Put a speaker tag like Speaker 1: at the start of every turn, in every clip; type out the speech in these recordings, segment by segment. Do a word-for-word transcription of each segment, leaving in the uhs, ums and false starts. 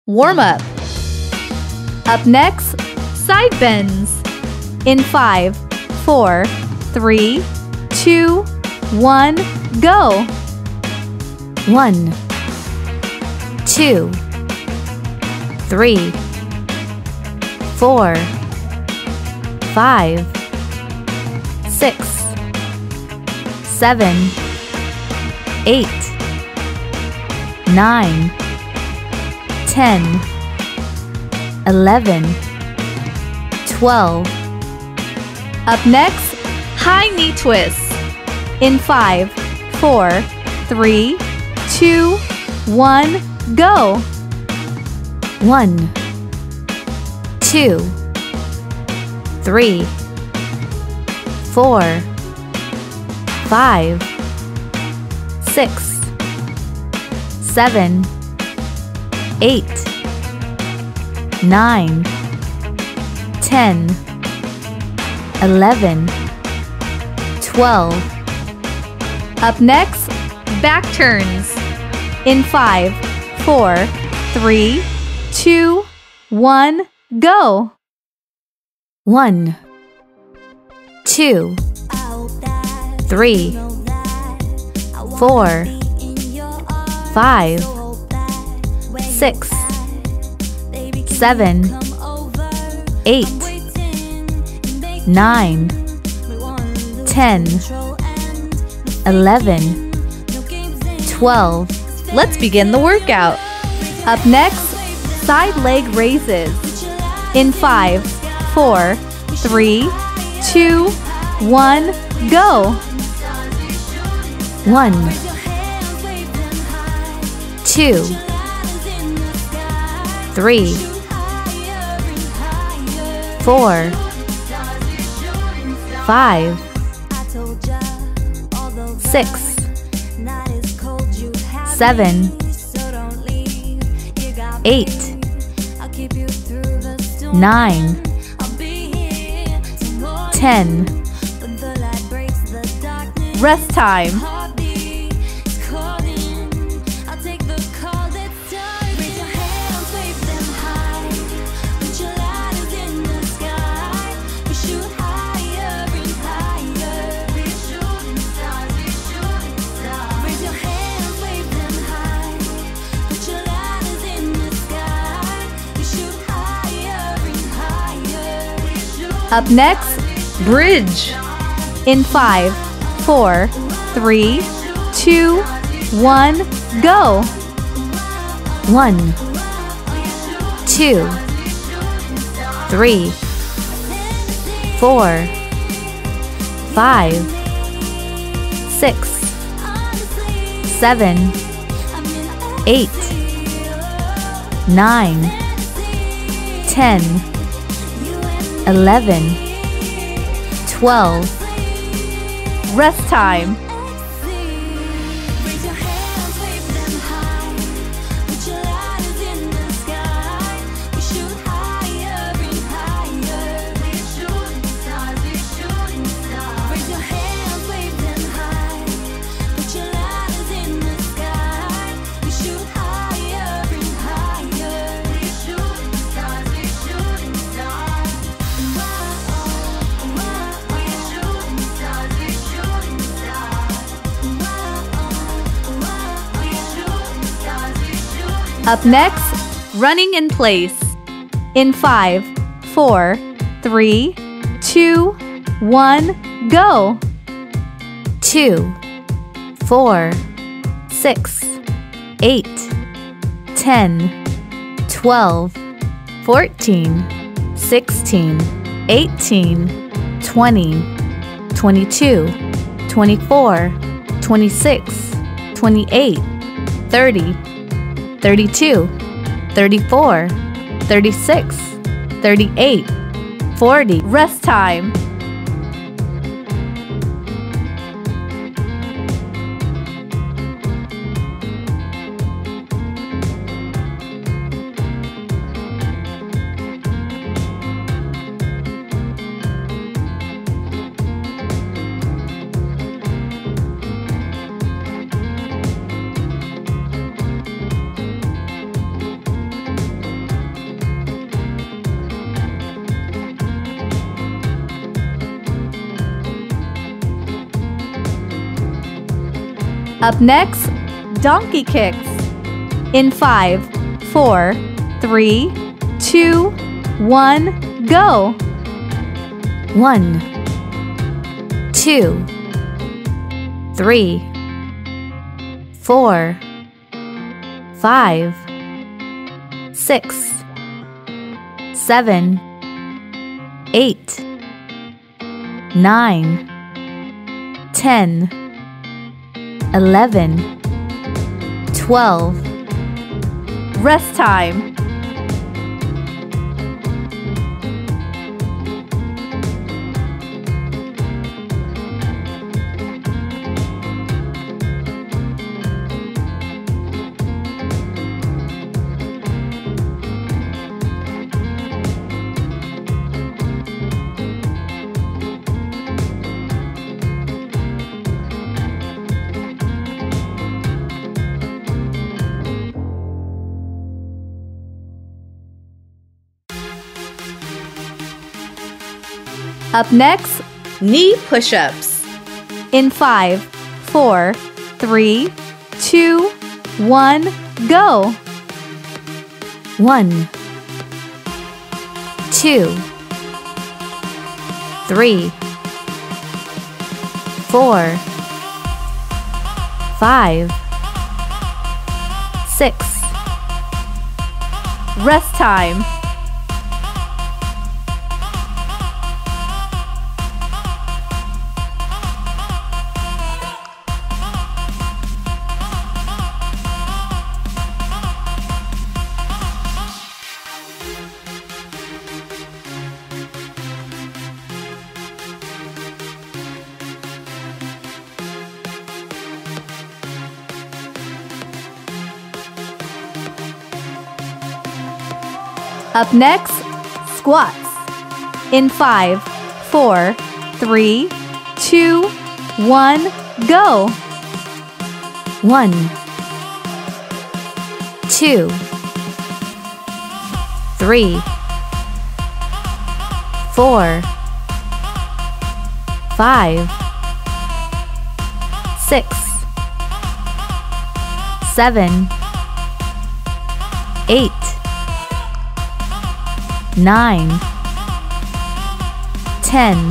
Speaker 1: warm up. Up next, side bends. In five, four, three, two, one, go.
Speaker 2: One, two, three, four, five, six, seven, eight, nine, ten, eleven, twelve.
Speaker 1: Up next, high knee twists. In five, four, three, two, one, go.
Speaker 2: One, two, three, four, five, six, seven, eight, nine, ten, eleven, twelve.
Speaker 1: Up next, back turns. In five, four, three, two, one, go.
Speaker 2: One, two, three, four, five, six, seven, eight, nine, ten, eleven, twelve.
Speaker 1: Let's begin the workout. Up next, side leg raises. In five, four, three, two, one, go.
Speaker 2: One, two, three, four, five, six, seven, eight, nine, ten.
Speaker 1: Rest time. Up next, bridge. In five, four, three, two, one, go.
Speaker 2: One, two, three, four, five, six, seven, eight, nine, ten, eleven, twelve.
Speaker 1: Rest time. Up next, running in place. In five, four, three, two, one, go.
Speaker 2: Two, four, six, eight, ten, twelve, fourteen, sixteen, eighteen, twenty, twenty-two, twenty-four, twenty-six, twenty-eight, thirty, thirty-two, thirty-four, thirty-six, thirty-eight, forty.
Speaker 1: Rest time. Up next, donkey kicks. In five, four, three, two, one, go!
Speaker 2: One, two, three, four, five, six, seven, eight, nine, ten, eleven, twelve.
Speaker 1: Rest time. Up next, knee push-ups. In five, four, three, two, one, go!
Speaker 2: One, two, three, four, five, six.
Speaker 1: Rest time. Up next, squats. In five, four, three, two, one, go!
Speaker 2: One, two, three, four, five, six, seven, eight, nine, ten.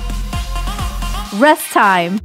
Speaker 1: Rest time.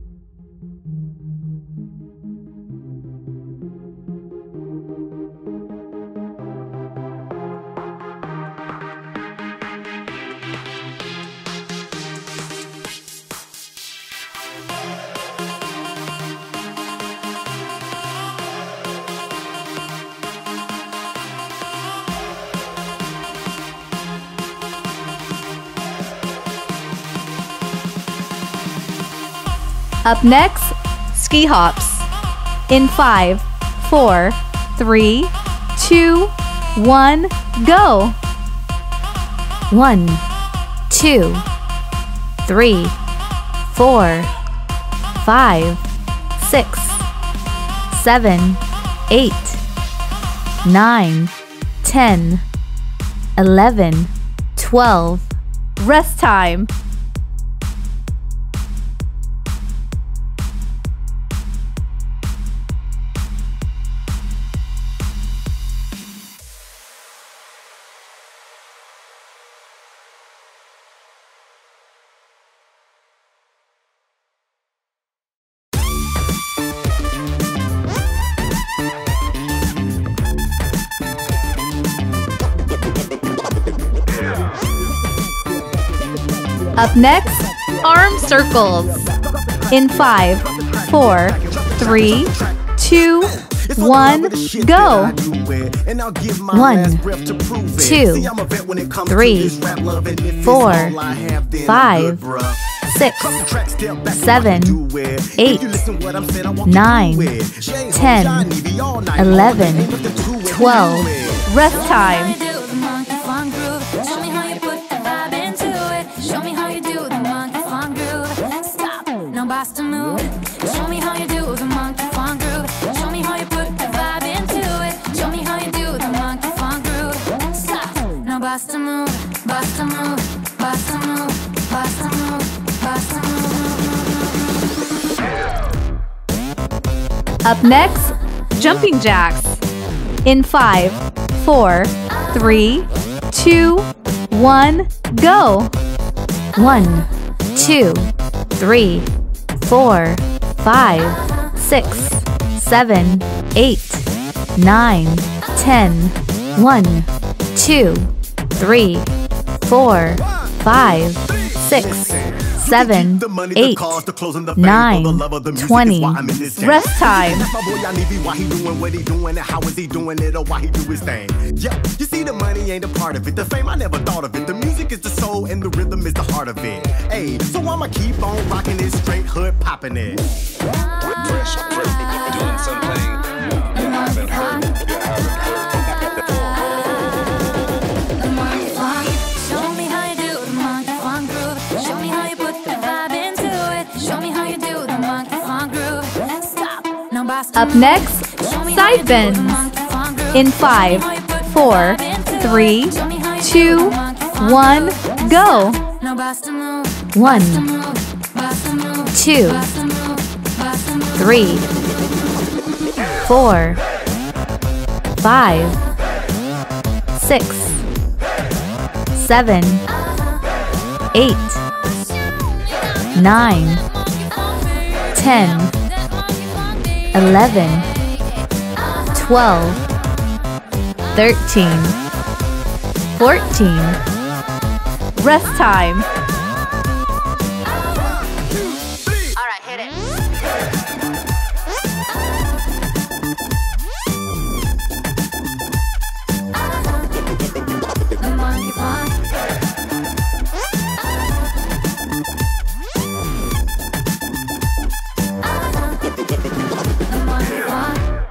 Speaker 1: Up next, ski hops. In five, four, three, two, one, go!
Speaker 2: One, two, three, four, five, six, seven, eight, nine, ten, eleven, twelve.
Speaker 1: Rest time. Up next, arm circles. In five, four, three, two, one, go!
Speaker 2: One, two, three, four, five, six, seven, eight, nine, ten, eleven, twelve.
Speaker 1: Rest time.
Speaker 3: Bust a move. Show me how you do the monkey funk groove. Show me how you put the vibe into it. Show me how you do the monkey funk groove. Stop. Now bust a move, bust a move, bust a move, bust a move, bust a move.
Speaker 1: Up next, jumping jacks. In five, four, three, two, one, go.
Speaker 2: One, two, three, four, five, six, seven, eight, nine, ten. One, two, three, four, five, six, seven, eight, nine, twenty.
Speaker 1: Rest time.
Speaker 4: My boy, I need be why he doing what he doing and how is he doing it or why he do his thing. Yeah, you see the money ain't a part of it. The fame, I never thought of it. The music is the soul and the rhythm is the heart of it. Hey, so I'ma keep on rocking it, straight hood popping it.
Speaker 5: Fresh, fresh, doing something you haven't heard. You haven't heard before.
Speaker 3: Show me how you do the monkey funk groove. Show me how you put the vibe into it. Show me how you do the monkey funk groove. Stop. Now bust
Speaker 1: Up next, side bends. In five, four, three, two, one, go.
Speaker 2: One, two, three, four, five, six, seven, eight, nine, ten, eleven, twelve, thirteen, fourteen.
Speaker 1: Rest time.
Speaker 3: Alright, hit it. The monkey funk. The monkey funk.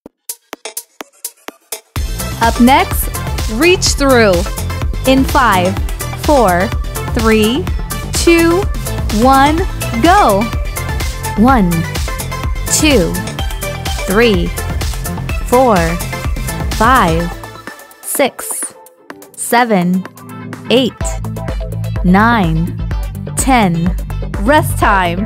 Speaker 1: Up next, reach through. In five, four, three, two, one, go.
Speaker 2: One, two, three, four, five, six, seven, eight, nine, ten.
Speaker 1: Rest time.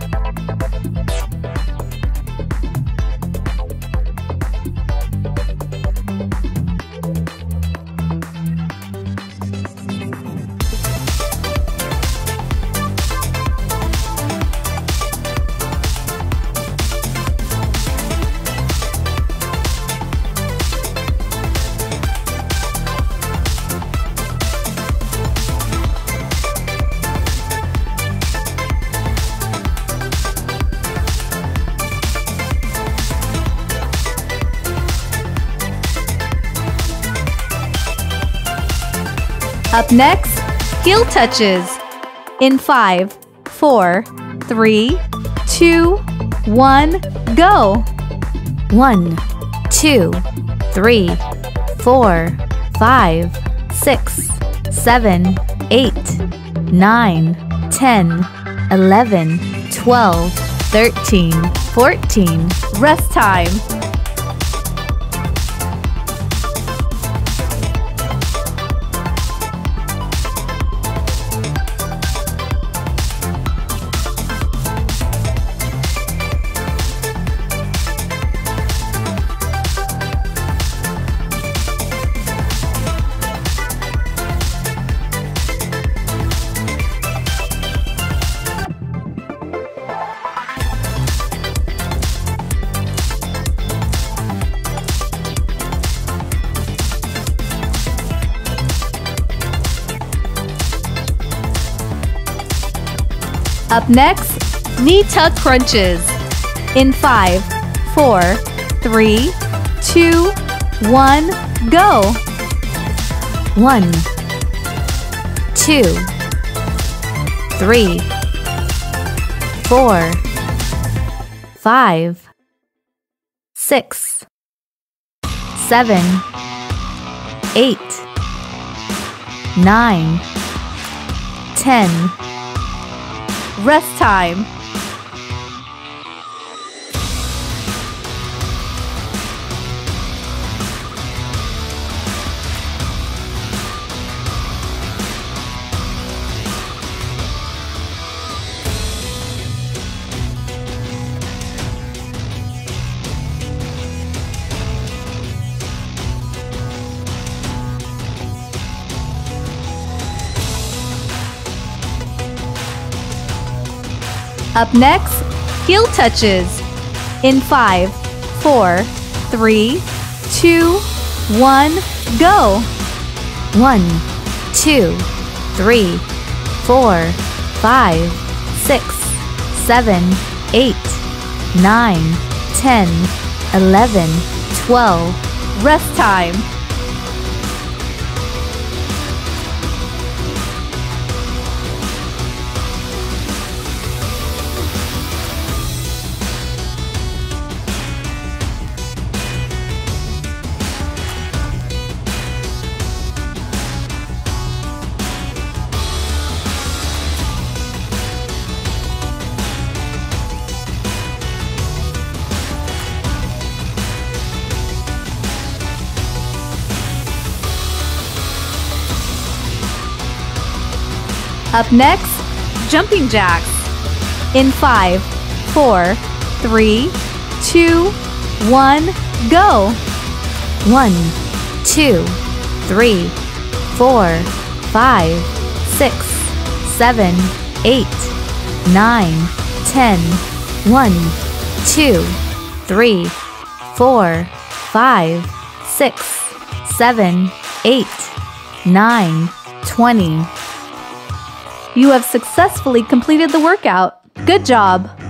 Speaker 1: Up next, heel touches. In five, four, three, two, one, go.
Speaker 2: One, two, three, four, five, six, seven, eight, nine, ten, eleven, twelve, thirteen, fourteen.
Speaker 1: Rest time. Up next, knee tuck crunches. In five, four, three, two, one, go.
Speaker 2: One, two, three, four, five, six, seven, eight, nine, ten.
Speaker 1: Rest time. Up next, heel touches. In five, four, three, two, one, go.
Speaker 2: One, two, three, four, five, six, seven, eight, nine, ten, eleven, twelve.
Speaker 1: Rest time. Up next, jumping jacks. In five, four, three, two, one, go.
Speaker 2: One, two, three, four, five, six, seven, eight, nine, ten. One, two, three, four, five, six, seven, eight, nine, twenty.
Speaker 1: You have successfully completed the workout. Good job!